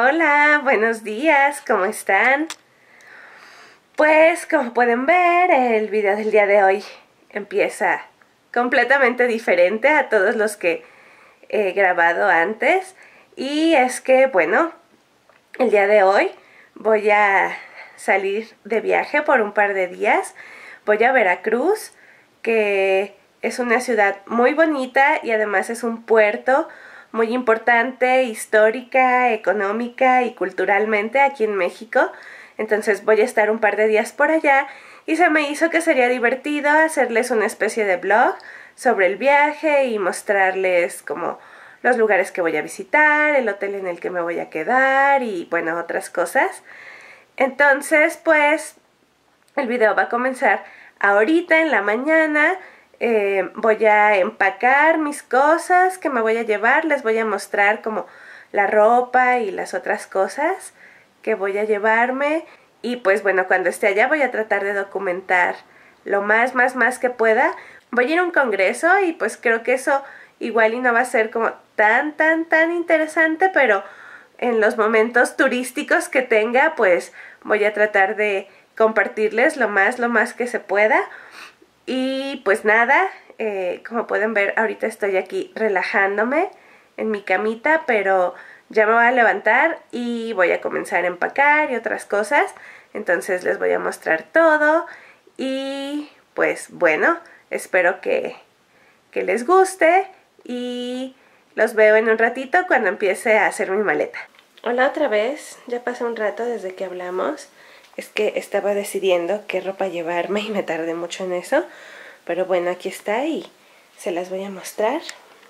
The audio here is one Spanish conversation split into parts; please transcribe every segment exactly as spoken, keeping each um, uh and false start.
Hola, buenos días, ¿cómo están? Pues como pueden ver, el video del día de hoy empieza completamente diferente a todos los que he grabado antes. Y es que, bueno, el día de hoy voy a salir de viaje por un par de días. Voy a Veracruz, que es una ciudad muy bonita y además es un puerto muy importante, histórica, económica y culturalmente aquí en México. Entonces voy a estar un par de días por allá y se me hizo que sería divertido hacerles una especie de vlog sobre el viaje y mostrarles como los lugares que voy a visitar, el hotel en el que me voy a quedar y bueno, otras cosas. Entonces pues el video va a comenzar ahorita en la mañana. Eh, voy a empacar mis cosas que me voy a llevar, les voy a mostrar como la ropa y las otras cosas que voy a llevarme. Y pues bueno, cuando esté allá voy a tratar de documentar lo más, más, más que pueda. Voy a ir a un congreso y pues creo que eso igual y no va a ser como tan, tan, tan interesante, pero en los momentos turísticos que tenga pues voy a tratar de compartirles lo más, lo más que se pueda. Y pues nada, eh, como pueden ver ahorita estoy aquí relajándome en mi camita, pero ya me voy a levantar y voy a comenzar a empacar y otras cosas. Entonces les voy a mostrar todo y pues bueno, espero que, que les guste y los veo en un ratito cuando empiece a hacer mi maleta. Hola otra vez, ya pasó un rato desde que hablamos. Es que estaba decidiendo qué ropa llevarme y me tardé mucho en eso. Pero bueno, aquí está y se las voy a mostrar.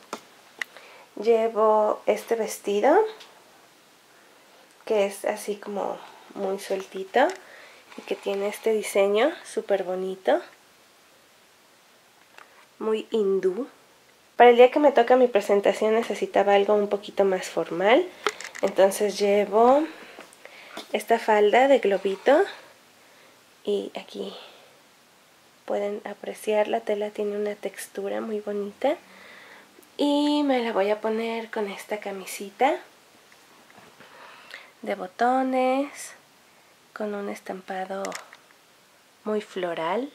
Llevo este vestido, que es así como muy sueltito y que tiene este diseño súper bonito, muy hindú. Para el día que me toca mi presentación necesitaba algo un poquito más formal. Entonces llevo esta falda de globito y aquí pueden apreciar la tela, tiene una textura muy bonita. Y me la voy a poner con esta camisita de botones con un estampado muy floral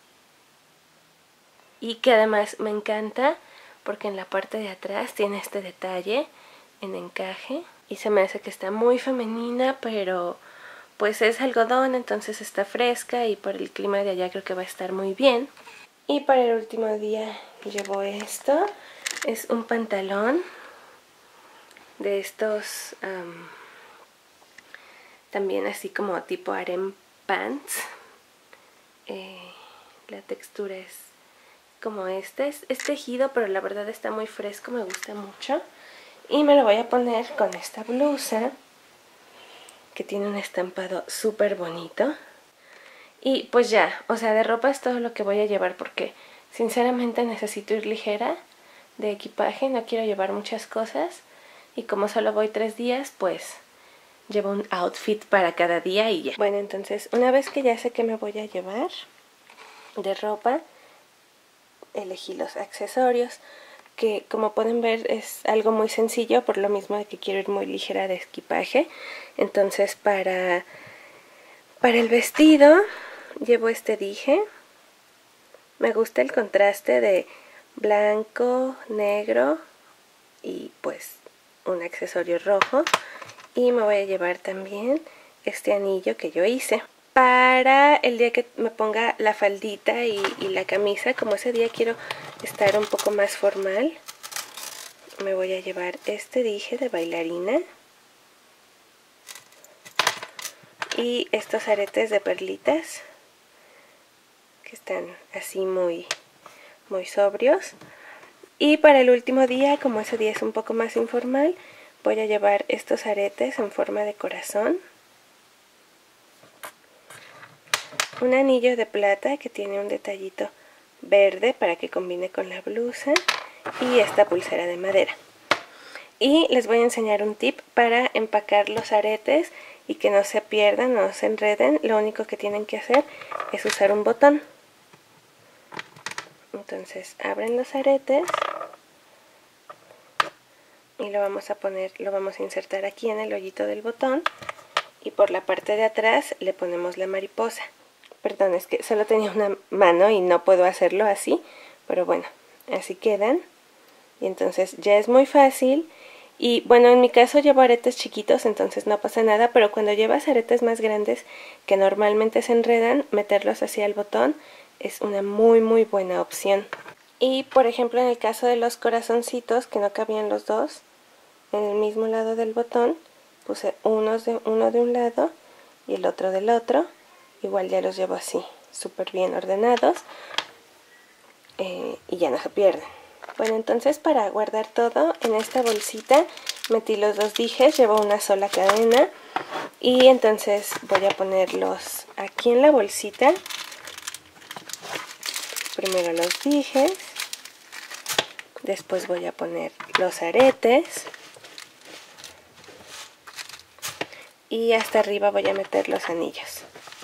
y que además me encanta porque en la parte de atrás tiene este detalle en encaje y se me hace que está muy femenina, pero pues es algodón, entonces está fresca y por el clima de allá creo que va a estar muy bien. Y para el último día llevo esto, es un pantalón de estos um, también así como tipo harem pants. Eh, la textura es como este, es, es tejido, pero la verdad está muy fresco, me gusta mucho. Y me lo voy a poner con esta blusa que tiene un estampado súper bonito. Y pues ya, o sea, de ropa es todo lo que voy a llevar porque sinceramente necesito ir ligera de equipaje, no quiero llevar muchas cosas. Y como solo voy tres días, pues llevo un outfit para cada día y ya. Bueno, entonces una vez que ya sé qué me voy a llevar de ropa, elegí los accesorios, que como pueden ver es algo muy sencillo por lo mismo de que quiero ir muy ligera de equipaje. Entonces para, para el vestido llevo este dije. Me gusta el contraste de blanco, negro y pues un accesorio rojo. Y me voy a llevar también este anillo que yo hice. Para el día que me ponga la faldita y, y la camisa, como ese día quiero estar un poco más formal, me voy a llevar este dije de bailarina y estos aretes de perlitas que están así muy, muy sobrios. Y para el último día, como ese día es un poco más informal, voy a llevar estos aretes en forma de corazón, un anillo de plata que tiene un detallito verde para que combine con la blusa y esta pulsera de madera. Y les voy a enseñar un tip para empacar los aretes y que no se pierdan, no se enreden. Lo único que tienen que hacer es usar un botón. Entonces abren los aretes y lo vamos a poner, lo vamos a insertar aquí en el hoyito del botón y por la parte de atrás le ponemos la mariposa. Perdón, es que solo tenía una mano y no puedo hacerlo así, pero bueno, así quedan. Y entonces ya es muy fácil. Y bueno, en mi caso llevo aretes chiquitos, entonces no pasa nada, pero cuando llevas aretes más grandes que normalmente se enredan, meterlos hacia el botón es una muy muy buena opción. Y por ejemplo en el caso de los corazoncitos, que no cabían los dos en el mismo lado del botón, puse unos de, uno de un lado y el otro del otro. Igual ya los llevo así, súper bien ordenados, eh, y ya no se pierden. Bueno, entonces para guardar todo en esta bolsita metí los dos dijes, llevo una sola cadena y entonces voy a ponerlos aquí en la bolsita. Primero los dijes, después voy a poner los aretes y hasta arriba voy a meter los anillos.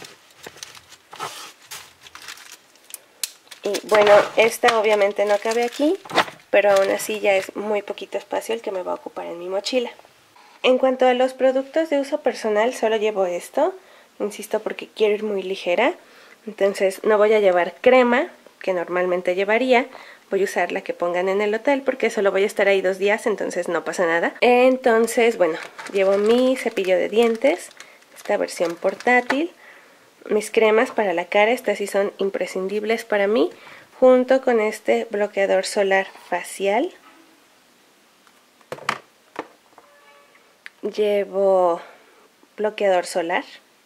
Y bueno, esta obviamente no cabe aquí, pero aún así ya es muy poquito espacio el que me va a ocupar en mi mochila. En cuanto a los productos de uso personal, solo llevo esto, insisto porque quiero ir muy ligera, entonces no voy a llevar crema, que normalmente llevaría, voy a usar la que pongan en el hotel porque solo voy a estar ahí dos días, entonces no pasa nada. Entonces, bueno, llevo mi cepillo de dientes, esta versión portátil, mis cremas para la cara, estas sí son imprescindibles para mí, junto con este bloqueador solar facial. Llevo bloqueador solar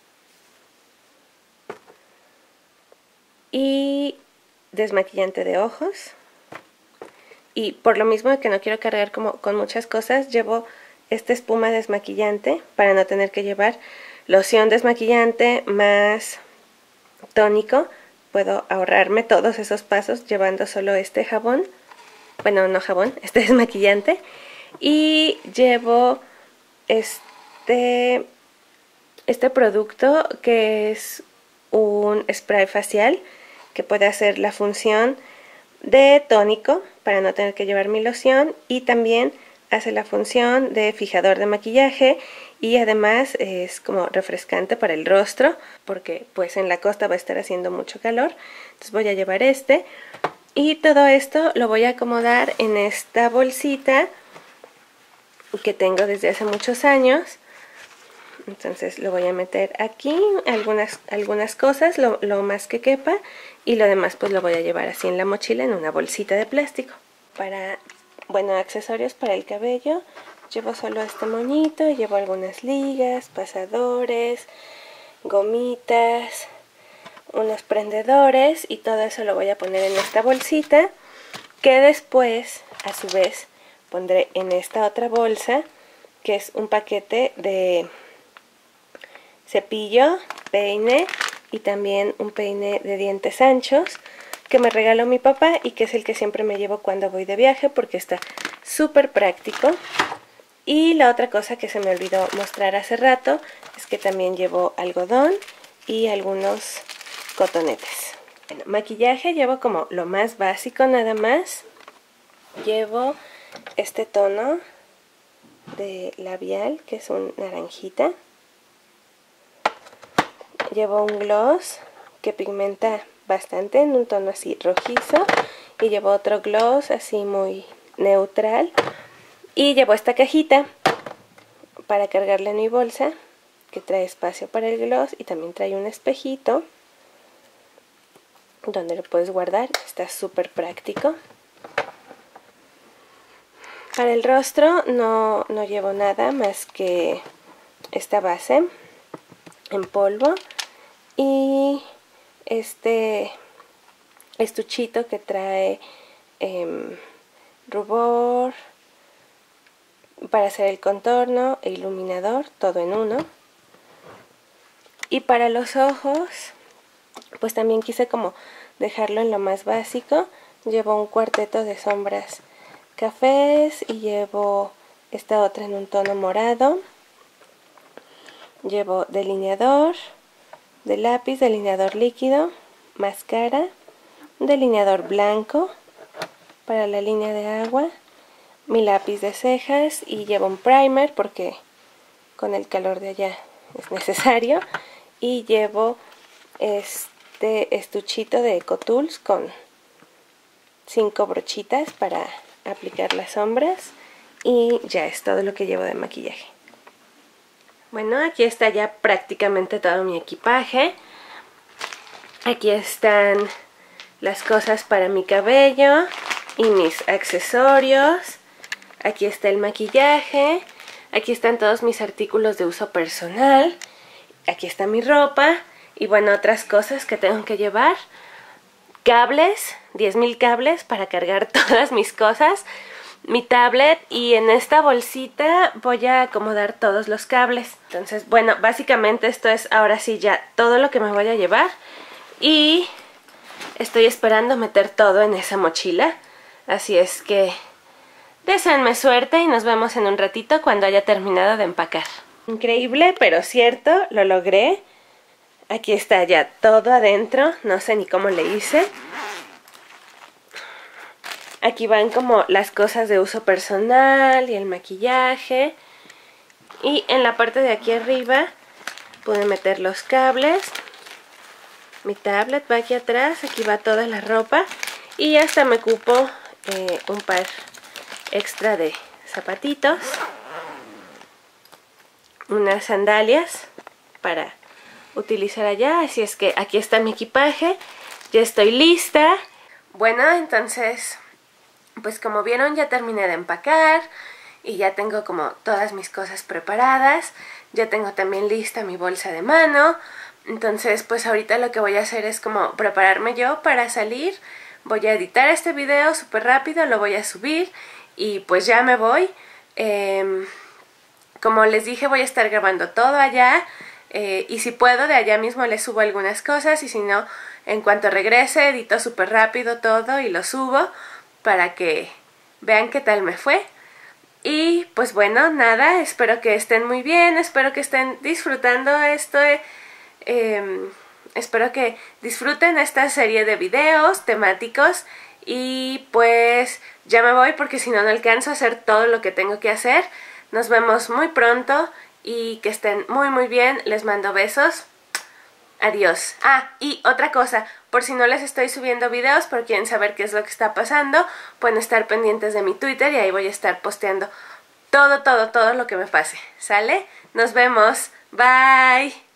y desmaquillante de ojos. Y por lo mismo que no quiero cargar como con muchas cosas, llevo esta espuma desmaquillante para no tener que llevar loción desmaquillante más tónico. Puedo ahorrarme todos esos pasos llevando solo este jabón, bueno, no jabón, este desmaquillante. Y llevo este, este producto que es un spray facial que puede hacer la función de tónico para no tener que llevar mi loción y también hace la función de fijador de maquillaje y además es como refrescante para el rostro porque pues en la costa va a estar haciendo mucho calor. Entonces voy a llevar este y todo esto lo voy a acomodar en esta bolsita que tengo desde hace muchos años. Entonces lo voy a meter aquí, algunas, algunas cosas, lo, lo más que quepa, y lo demás pues lo voy a llevar así en la mochila en una bolsita de plástico. Para, bueno, accesorios para el cabello, llevo solo este moñito, llevo algunas ligas, pasadores, gomitas, unos prendedores y todo eso lo voy a poner en esta bolsita que después a su vez pondré en esta otra bolsa que es un paquete de cepillo, peine y también un peine de dientes anchos que me regaló mi papá y que es el que siempre me llevo cuando voy de viaje porque está súper práctico. Y la otra cosa que se me olvidó mostrar hace rato es que también llevo algodón y algunos cotonetes. Bueno, maquillaje llevo como lo más básico nada más. Llevo este tono de labial que es un naranjita. Llevo un gloss que pigmenta bastante en un tono así rojizo y llevo otro gloss así muy neutral y llevo esta cajita para cargarla en mi bolsa que trae espacio para el gloss y también trae un espejito donde lo puedes guardar, está súper práctico. Para el rostro no, no llevo nada más que esta base en polvo y este estuchito que trae eh, rubor para hacer el contorno e iluminador, todo en uno. Y para los ojos pues también quise como dejarlo en lo más básico. Llevo un cuarteto de sombras cafés y llevo esta otra en un tono morado. Llevo delineador de lápiz, delineador líquido, máscara, delineador blanco para la línea de agua, mi lápiz de cejas y llevo un primer porque con el calor de allá es necesario. Y llevo este estuchito de EcoTools con cinco brochitas para aplicar las sombras. Y ya es todo lo que llevo de maquillaje. Bueno, aquí está ya prácticamente todo mi equipaje. Aquí están las cosas para mi cabello y mis accesorios. Aquí está el maquillaje. Aquí están todos mis artículos de uso personal. Aquí está mi ropa. Y bueno, otras cosas que tengo que llevar. Cables, diez mil cables para cargar todas mis cosas. Mi tablet, y en esta bolsita voy a acomodar todos los cables. Entonces, bueno, básicamente esto es ahora sí ya todo lo que me voy a llevar. Y estoy esperando meter todo en esa mochila. Así es que deseenme suerte y nos vemos en un ratito cuando haya terminado de empacar. Increíble, pero cierto, lo logré. Aquí está ya todo adentro, no sé ni cómo le hice. Aquí van como las cosas de uso personal y el maquillaje. Y en la parte de aquí arriba pude meter los cables. Mi tablet va aquí atrás, aquí va toda la ropa. Y hasta me cupo eh, un par extra de zapatitos. Unas sandalias para utilizar allá. Así es que aquí está mi equipaje. Ya estoy lista. Bueno, entonces, pues como vieron ya terminé de empacar. Y ya tengo como todas mis cosas preparadas. Ya tengo también lista mi bolsa de mano. Entonces pues ahorita lo que voy a hacer es como prepararme yo para salir. Voy a editar este video súper rápido, lo voy a subir y pues ya me voy. Eh, como les dije, voy a estar grabando todo allá. Eh, y si puedo, de allá mismo les subo algunas cosas. Y si no, en cuanto regrese, edito súper rápido todo y lo subo para que vean qué tal me fue. Y pues bueno, nada, espero que estén muy bien, espero que estén disfrutando esto. Eh, espero que disfruten esta serie de videos temáticos. Y pues ya me voy porque si no, no alcanzo a hacer todo lo que tengo que hacer. Nos vemos muy pronto y que estén muy muy bien. Les mando besos. Adiós. Ah, y otra cosa, por si no les estoy subiendo videos, pero quieren saber qué es lo que está pasando, pueden estar pendientes de mi Twitter y ahí voy a estar posteando todo, todo, todo lo que me pase. ¿Sale? Nos vemos. Bye.